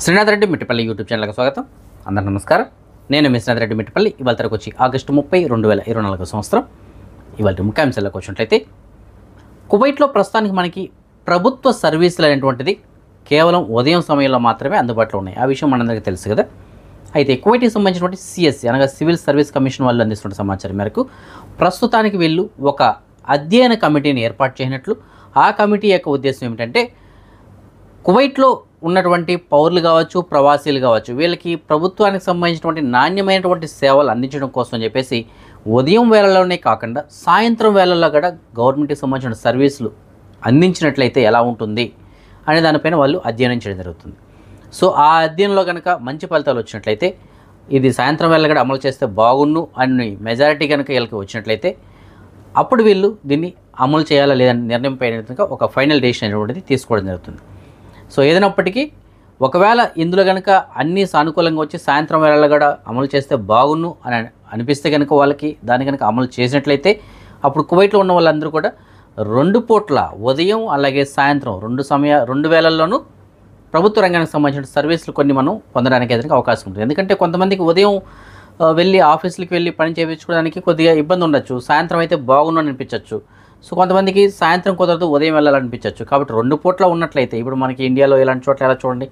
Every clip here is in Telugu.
శ్రీనాథ్ రెడ్డి మిట్టపల్లి యూట్యూబ్ ఛానల్కి స్వాగతం. అందరికీ నమస్కారం. నేను మీ శ్రీనాథ్ రెడ్డి మిట్టపల్లి. ఇవాళ తరకు వచ్చి ఆగస్టు 30, 2024 సంవత్సరం. ఇవాళ ముఖ్యాంశాలకు వచ్చినట్లయితే, కువైట్లో ప్రస్తుతానికి మనకి ప్రభుత్వ సర్వీసులు అనేటువంటిది కేవలం ఉదయం సమయంలో మాత్రమే అందుబాటులో ఉన్నాయి. ఆ విషయం మనందరికీ తెలుసు కదా. అయితే కువైట్కి సంబంధించినటువంటి సిఎస్సి అనగా సివిల్ సర్వీస్ కమిషన్ వాళ్ళు అందిస్తున్న సమాచారం మేరకు ప్రస్తుతానికి వీళ్ళు ఒక అధ్యయన కమిటీని ఏర్పాటు చేసినట్లు, ఆ కమిటీ యొక్క ఉద్దేశం ఏమిటంటే, కువైట్లో ఉన్నటువంటి పౌరులు కావచ్చు, ప్రవాసీలు కావచ్చు, వీళ్ళకి ప్రభుత్వానికి సంబంధించినటువంటి నాణ్యమైనటువంటి సేవలు అందించడం కోసం చెప్పేసి ఉదయం వేళల్లోనే కాకుండా సాయంత్రం వేళల్లో కూడా గవర్నమెంట్కి సంబంధించిన సర్వీసులు అందించినట్లయితే ఎలా ఉంటుంది అనే దానిపైన వాళ్ళు అధ్యయనం చేయడం జరుగుతుంది. సో ఆ అధ్యయనంలో కనుక మంచి ఫలితాలు వచ్చినట్లయితే, ఇది సాయంత్రం వేళ కూడా అమలు చేస్తే బాగుండు అని మెజారిటీ కనుక వీళ్ళకి వచ్చినట్లయితే, అప్పుడు వీళ్ళు దీన్ని అమలు చేయాలా లేదని నిర్ణయం పైన ఒక ఫైనల్ డెసిషన్ అనేటువంటిది తీసుకోవడం జరుగుతుంది. సో ఏదైనప్పటికీ ఒకవేళ ఇందులో కనుక అన్నీ సానుకూలంగా వచ్చి సాయంత్రం వేళల్లో కూడా అమలు చేస్తే బాగుండు అని అనిపిస్తే కనుక వాళ్ళకి దాన్ని కనుక అమలు చేసినట్లయితే, అప్పుడు కువైట్లో ఉన్న వాళ్ళందరూ కూడా 2 పూట్ల ఉదయం అలాగే సాయంత్రం 2 వేళల్లోనూ ప్రభుత్వ రంగానికి సంబంధించిన సర్వీసులు కొన్ని మనం పొందడానికి అయితే అవకాశం ఉంటుంది. ఎందుకంటే కొంతమందికి ఉదయం వెళ్ళి ఆఫీసులకు వెళ్ళి పని చేయించుకోవడానికి కొద్దిగా ఇబ్బంది ఉండొచ్చు, సాయంత్రం అయితే బాగుండు అని అనిపించవచ్చు. సో కొంతమందికి సాయంత్రం కుదరదు, ఉదయం వెళ్ళాలనిపించవచ్చు. కాబట్టి 2 పూట్ల ఉన్నట్లయితే, ఇప్పుడు మనకి ఇండియాలో ఇలాంటి చోట్ల ఎలా చూడండి,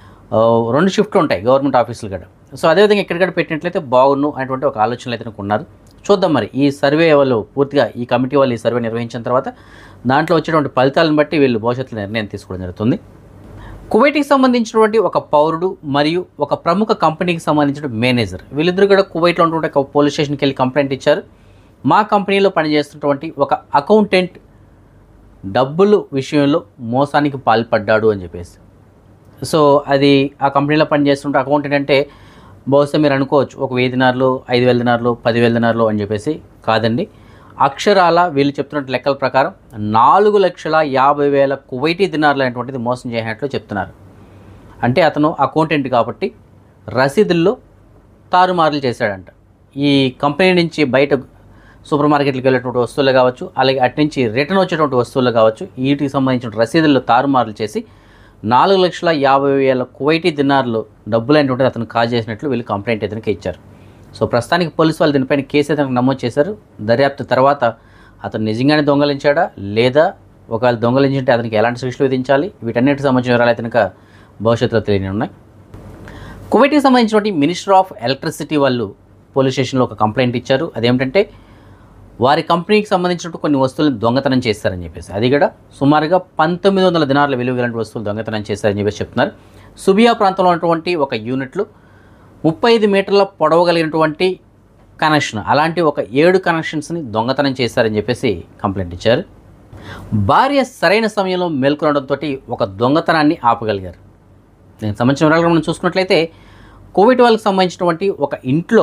2 షిఫ్ట్లు ఉంటాయి గవర్నమెంట్ ఆఫీసులు కూడా. సో అదేవిధంగా ఎక్కడికక్కడ పెట్టినట్లయితే బాగుండు అనేటువంటి ఒక ఆలోచనలు అయితే ఉన్నారు. చూద్దాం మరి ఈ సర్వే వాళ్ళు పూర్తిగా, ఈ కమిటీ వాళ్ళు ఈ సర్వే నిర్వహించిన తర్వాత దాంట్లో వచ్చేటువంటి ఫలితాలను బట్టి వీళ్ళు భవిష్యత్తులో నిర్ణయం తీసుకోవడం జరుగుతుంది. కువైట్కి సంబంధించినటువంటి ఒక పౌరుడు మరియు ఒక ప్రముఖ కంపెనీకి సంబంధించిన మేనేజర్, వీళ్ళిద్దరు కూడా కువైట్లో ఉన్నటువంటి ఒక పోలీస్ స్టేషన్కి వెళ్ళి కంప్లైంట్ ఇచ్చారు. మా కంపెనీలో పనిచేస్తున్నటువంటి ఒక అకౌంటెంట్ డబ్బులు విషయంలో మోసానికి పాల్పడ్డాడు అని చెప్పేసి. సో అది ఆ కంపెనీలో పనిచేస్తుంటే అకౌంటెంట్ అంటే బహుశా మీరు అనుకోవచ్చు ఒక 1000 దినార్లు, 5000 దినార్లు, 10,000 దినార్లు అని చెప్పేసి. కాదండి, అక్షరాల వీళ్ళు చెప్తున్న లెక్కల ప్రకారం 4,50,000 కువైటీ దినార్లు అనేటువంటిది మోసం చేసినట్లు చెప్తున్నారు. అంటే అతను అకౌంటెంట్ కాబట్టి రసీదుల్లో తారుమారులు చేశాడంట. ఈ కంపెనీ నుంచి బయట సూపర్ మార్కెట్లకు వెళ్ళేటువంటి వస్తువులు కావచ్చు, అలాగే అటు నుంచి రిటర్న్ వచ్చేటువంటి వస్తువులు కావచ్చు, వీటికి సంబంధించిన రసీదుల్లో తారుమారులు చేసి 4,50,000 కువైటీ దినార్లు డబ్బులు అనేటువంటిది అతను కాజేసినట్లు వీళ్ళు కంప్లైంట్ అతనికి ఇచ్చారు. సో ప్రస్తుతానికి పోలీసు వాళ్ళు దీనిపైన కేసు అయితే నమోదు చేశారు. దర్యాప్తు తర్వాత అతను నిజంగానే దొంగలించాడా లేదా, ఒకవేళ దొంగలించింటే అతనికి ఎలాంటి శిక్షలు విధించాలి, వీటన్నిటికి సంబంధించిన వివరాలు అయితే కనుక భవిష్యత్తులో తెలియని ఉన్నాయి. కువైట్కి సంబంధించినటువంటి మినిస్టర్ ఆఫ్ ఎలక్ట్రిసిటీ వాళ్ళు పోలీస్ స్టేషన్లో ఒక కంప్లైంట్ ఇచ్చారు. అదేమిటంటే, వారి కంపెనీకి సంబంధించినట్టు కొన్ని వస్తువులను దొంగతనం చేస్తారని చెప్పేసి, అది కూడా సుమారుగా 1900 దినార్ల విలువ గల వస్తువులు దొంగతనం చేస్తారని చెప్పేసి చెప్తున్నారు. సుబియా ప్రాంతంలో ఉన్నటువంటి ఒక యూనిట్లు 35 మీటర్ల పొడవు కలిగినటువంటి కనెక్షన్, అలాంటి ఒక 7 కనెక్షన్స్ని దొంగతనం చేశారని చెప్పేసి కంప్లైంట్ ఇచ్చారు. భార్య సరైన సమయంలో మేల్కొనడంతో ఒక దొంగతనాన్ని ఆపగలిగారు. దీనికి సంబంధించిన వివరాలు మనం చూసుకున్నట్లయితే, కోవిడ్ వాళ్ళకి సంబంధించినటువంటి ఒక ఇంట్లో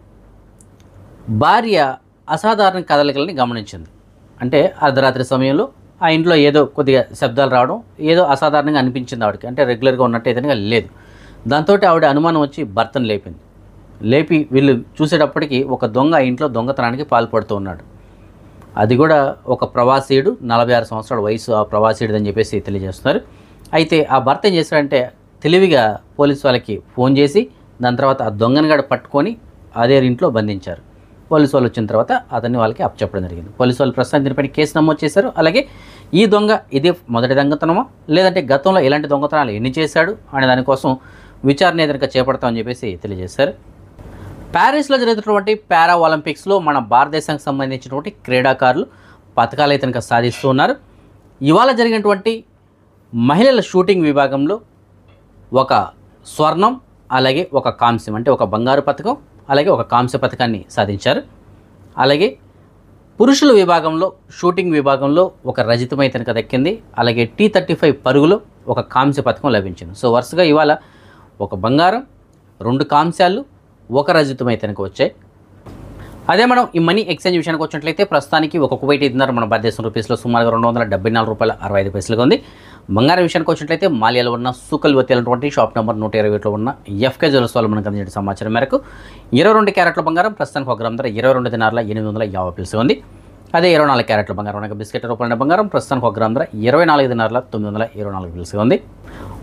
భార్య అసాధారణ కదలికలని గమనించింది. అంటే అర్ధరాత్రి సమయంలో ఆ ఇంట్లో ఏదో కొద్దిగా శబ్దాలు రావడం, ఏదో అసాధారణంగా అనిపించింది ఆవిడకి. అంటే రెగ్యులర్గా ఉన్నట్టు ఏదైనా లేదు. దాంతో ఆవిడ అనుమానం వచ్చి భర్తను లేపింది. లేపి వీళ్ళు చూసేటప్పటికి ఒక దొంగ ఆ ఇంట్లో దొంగతనానికి పాల్పడుతూ ఉన్నాడు. అది కూడా ఒక ప్రవాసీయుడు, 46 సంవత్సరాల వయసు ఆ ప్రవాసీయుడు అని చెప్పేసి తెలియజేస్తున్నారు. అయితే ఆ భర్త ఏం చేశాడంటే, తెలివిగా పోలీసు వాళ్ళకి ఫోన్ చేసి దాని తర్వాత ఆ దొంగని కూడా పట్టుకొని అదే ఇంట్లో బంధించారు. పోలీసు వాళ్ళు వచ్చిన తర్వాత అతన్ని వాళ్ళకి అప్పచెప్పడం జరిగింది. పోలీసు వాళ్ళు ప్రస్తుతం దీనిపైన కేసు నమోదు చేశారు. అలాగే ఈ దొంగ ఇదే మొదటి దొంగతనమా లేదంటే గతంలో ఎలాంటి దొంగతనాలు ఎన్ని చేశాడు అనే దానికోసం విచారణ ఏదైనా చేపడతామని చెప్పేసి తెలియజేశారు. ప్యారిస్లో జరుగుతున్నటువంటి పారా ఒలింపిక్స్లో మన భారతదేశానికి సంబంధించినటువంటి క్రీడాకారులు పథకాలు అయితే సాధిస్తూ ఉన్నారు. ఇవాళ జరిగినటువంటి మహిళల షూటింగ్ విభాగంలో ఒక స్వర్ణం అలాగే ఒక కాంస్యం, అంటే ఒక బంగారు పథకం అలాగే ఒక కాంస్య పథకాన్ని సాధించారు. అలాగే పురుషుల విభాగంలో షూటింగ్ విభాగంలో ఒక రజతం అయితే దక్కింది. అలాగే T35 పరుగులో ఒక కాంస్య పథకం లభించింది. సో వరుసగా ఇవాళ ఒక బంగారం, 2 కాంస్యాలు, ఒక రజతం అయితే వచ్చాయి. అదే మనం ఈ మనీ ఎక్స్చేంజ్ విషయానికి వచ్చినట్లయితే, ప్రస్తుతానికి ఒక కువైటీ దినార్ మన భారతదేశం రూపీస్లో సుమారుగా $274.65 ఉంది. బంగారం విషయానికి వచ్చినట్లయితే మాలియాలో ఉన్న సూకల్ వతేలటువంటి షాప్ నెంబర్ 121లో ఉన్న FK జ్యువెలర్స్ వాళ్ళు మనకు అందించిన సమాచారం మేరకు 22 క్యారెట్ల బంగారం ప్రస్తుతానికి 1 గ్రామ్ ధర 22 దినార్ల 850 ఉంది. అదే 24 క్యారెట్ల బంగారం అనగా బిస్కెట్ రూపాయల బంగారం ప్రస్తుతానికి 1 గ్రామ్ ధర 24 దినార్ల 924 ఉంది.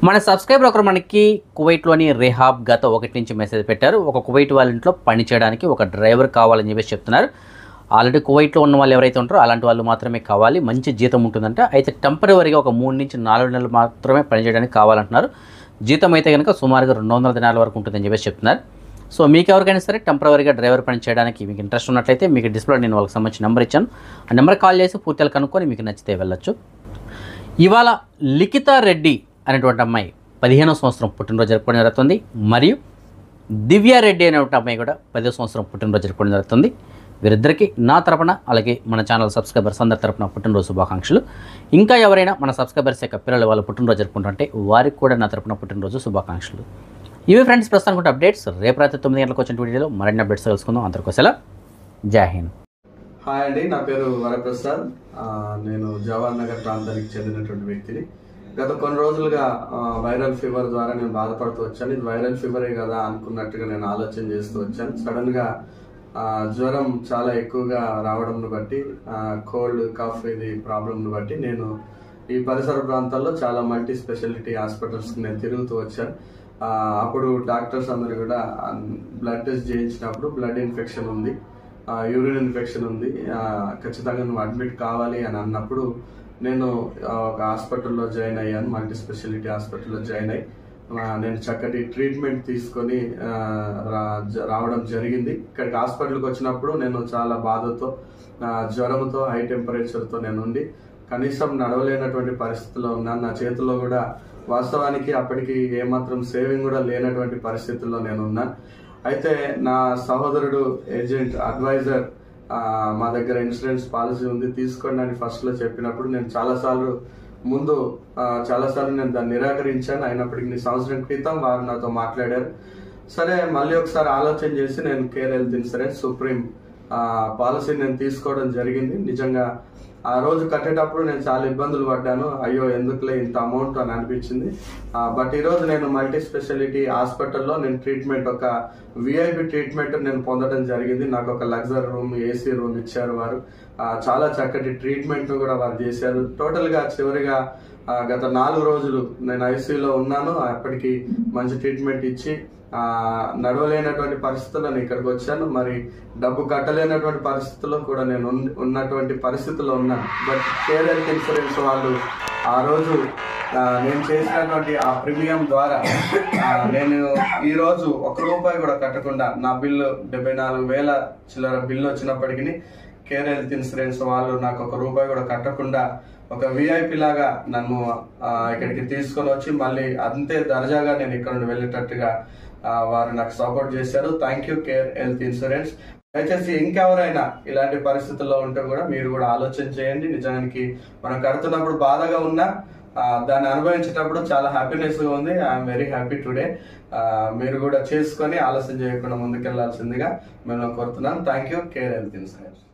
మన సబ్స్క్రైబర్ ఒకరు మనకి కువైట్లోని రేహాబ్ గత 1 నుంచి మెసేజ్ పెట్టారు. ఒక కువైట్ వాళ్ళ ఇంట్లో పని చేయడానికి ఒక డ్రైవర్ కావాలని చెప్పేసి చెప్తున్నారు. ఆల్రెడీ కువైట్లో ఉన్న వాళ్ళు ఎవరైతే ఉంటారో అలాంటి వాళ్ళు మాత్రమే కావాలి, మంచి జీతం ఉంటుందంట. అయితే టెంపరవరీగా ఒక 3 నుంచి 4 నెలలు మాత్రమే పని చేయడానికి కావాలంటున్నారు. జీతం అయితే కనుక సుమారుగా 200 దినాల వరకు ఉంటుందని చెప్పేసి చెప్తున్నారు. సో మీకు ఎవరికైనా సరే టెంపరవరీగా డ్రైవర్ పని చేయడానికి మీకు ఇంట్రెస్ట్ ఉన్నట్లయితే మీకు డిస్ప్లే నేను వాళ్ళకి సంబంధించిన నెంబర్ ఇచ్చాను. ఆ నెంబర్ కాల్ చేసి పూర్తిగా కనుక్కొని మీకు నచ్చితే వెళ్ళొచ్చు. ఇవాళ లిఖిత రెడ్డి అనేటువంటి అమ్మాయి 15వ సంవత్సరం పుట్టినరోజు జరుపుకోవడం జరుగుతుంది. మరియు దివ్యారెడ్డి అనేటువంటి అమ్మాయి కూడా 10వ సంవత్సరం పుట్టినరోజు జరుపుకోవడం జరుగుతుంది. వీరిద్దరికీ నా తరపున అలాగే మన ఛానల్ సబ్స్క్రైబర్స్ అందరి తరపున పుట్టినరోజు శుభాకాంక్షలు. ఇంకా ఎవరైనా మన సబ్స్క్రైబర్స్ యొక్క పిల్లలు వాళ్ళు పుట్టినరోజు జరుపుకుంటుంటే వారికి కూడా నా తరపున పుట్టినరోజు శుభాకాంక్షలు. ఇవి ఫ్రెండ్స్ ప్రస్తుతానికి అప్డేట్స్. రేపు రాత్రి 9 గంటలకు వచ్చిన వీడియోలో మరిన్ని అప్డేట్స్ తెలుసుకుందాం. అందరికీ సెలవు. జై హింద్. హాయ్ అండి, నా పేరు వరప్రసాద్. నేను జవహర్ నగర్ ప్రాంతానికి చెందినటువంటి వ్యక్తిని. గత కొన్ని రోజులుగా వైరల్ ఫీవర్ ద్వారా నేను బాధపడుతూ వచ్చాను. ఇది వైరల్ ఫీవరే కదా అనుకున్నట్టుగా నేను ఆలోచన చేస్తూ వచ్చాను. సడన్ గా జ్వరం చాలా ఎక్కువగా రావడంను బట్టి, కోల్డ్ కాఫ్ ఇది ప్రాబ్లంను బట్టి నేను ఈ పరిసర ప్రాంతాల్లో చాలా మల్టీ స్పెషాలిటీ హాస్పిటల్స్కి నేను తిరుగుతూ వచ్చాను. అప్పుడు డాక్టర్స్ అందరూ కూడా బ్లడ్ టెస్ట్ చేయించినప్పుడు బ్లడ్ ఇన్ఫెక్షన్ ఉంది, యూరిన్ ఇన్ఫెక్షన్ ఉంది, ఖచ్చితంగా నువ్వు అడ్మిట్ కావాలి అని అన్నప్పుడు నేను ఒక హాస్పిటల్లో జాయిన్ అయ్యాను. మల్టీ స్పెషాలిటీ హాస్పిటల్లో జాయిన్ అయ్యి నేను చక్కటి ట్రీట్మెంట్ తీసుకొని రావడం జరిగింది. ఇక్కడికి హాస్పిటల్కి వచ్చినప్పుడు నేను చాలా బాధతో, జ్వరంతో, హై టెంపరేచర్తో నేను ఉండి కనీసం నడవలేనటువంటి పరిస్థితిలో ఉన్నాను. నా చేతిలో కూడా వాస్తవానికి అప్పటికి ఏమాత్రం సేవింగ్ కూడా లేనటువంటి పరిస్థితుల్లో నేను ఉన్నాను. అయితే నా సహోదరుడు ఏజెంట్ అడ్వైజర్ మా దగ్గర ఇన్సూరెన్స్ పాలసీ ఉంది తీసుకోండి అని ఫస్ట్ లో చెప్పినప్పుడు నేను చాలాసార్లు నేను దాన్ని నిరాకరించాను. అయినప్పటికీ సంవత్సరం క్రితం వారు నాతో మాట్లాడారు. సరే మళ్ళీ ఒకసారి ఆలోచన చేసి నేను care health insurance supreme policy నేను తీసుకోవడం జరిగింది. నిజంగా ఆ రోజు కట్టేటప్పుడు నేను చాలా ఇబ్బందులు పడ్డాను. అయ్యో ఎందుకులే ఇంత అమౌంట్ అని అనిపించింది. బట్ ఈరోజు నేను మల్టీ స్పెషాలిటీ హాస్పిటల్లో నేను ట్రీట్మెంట్, ఒక విఐపి ట్రీట్మెంట్ నేను పొందడం జరిగింది. నాకు ఒక లగ్జరీ రూమ్, ఏసీ రూమ్ ఇచ్చారు వారు. చాలా చక్కటి ట్రీట్మెంట్ కూడా వారు చేశారు. టోటల్ గా చివరిగా గత 4 రోజులు నేను ఐసీయూలో ఉన్నాను. అప్పటికి మంచి ట్రీట్మెంట్ ఇచ్చి నడవలేనటువంటి పరిస్థితుల్లో నేను ఇక్కడికి వచ్చాను. మరి డబ్బు కట్టలేనటువంటి పరిస్థితుల్లో కూడా నేను ఉన్నటువంటి పరిస్థితుల్లో ఉన్నాను. బట్ కేర్ హెల్త్ ఇన్సూరెన్స్ వాళ్ళు ఆ రోజు నేను చేసినటువంటి ఆ ప్రీమియం ద్వారా నేను ఈ రోజు ₹1 కూడా కట్టకుండా, నా బిల్లు 74,000 చిల్లర బిల్లు వచ్చినప్పటికీ కేర్ హెల్త్ ఇన్సూరెన్స్ వాళ్ళు నాకు ₹1 కూడా కట్టకుండా ఒక విఐపి లాగా నన్ను ఇక్కడికి తీసుకొని వచ్చి మళ్ళీ అంతే దర్జాగా నేను ఇక్కడ నుండి వెళ్ళేటట్టుగా వారు నాకు సపోర్ట్ చేశారు. Thank you care health insurance. దయచేసి ఇంకెవరైనా ఇలాంటి పరిస్థితుల్లో ఉంటే కూడా మీరు కూడా ఆలోచన చేయండి. నిజానికి మనం కడుతున్నప్పుడు బాధగా ఉన్నా దాన్ని అనుభవించేటప్పుడు చాలా హ్యాపీనెస్ గా ఉంది. I'm very happy today. మీరు కూడా చేసుకొని ఆలస్యం చేయకుండా ముందుకెళ్లాల్సిందిగా మేము కోరుతున్నాను. Thank you care health insurance.